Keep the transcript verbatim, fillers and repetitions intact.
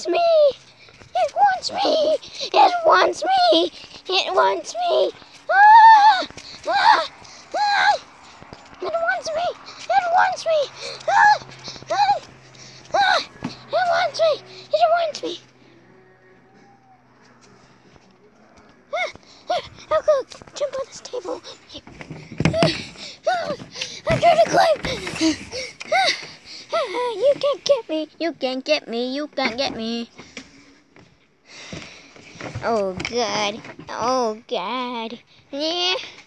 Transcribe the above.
wants me! It wants me! It wants me! It wants me! Ah! Ah! Ah! It wants me! It wants me! Ah! Ah! Ah! It wants me! It wants me! Ah! Ah! I'll go jump on this table. Ah! I'm trying to climb! Ah! You can't get me! You can't get me! You can't get me! Oh God! Oh God! Yeah!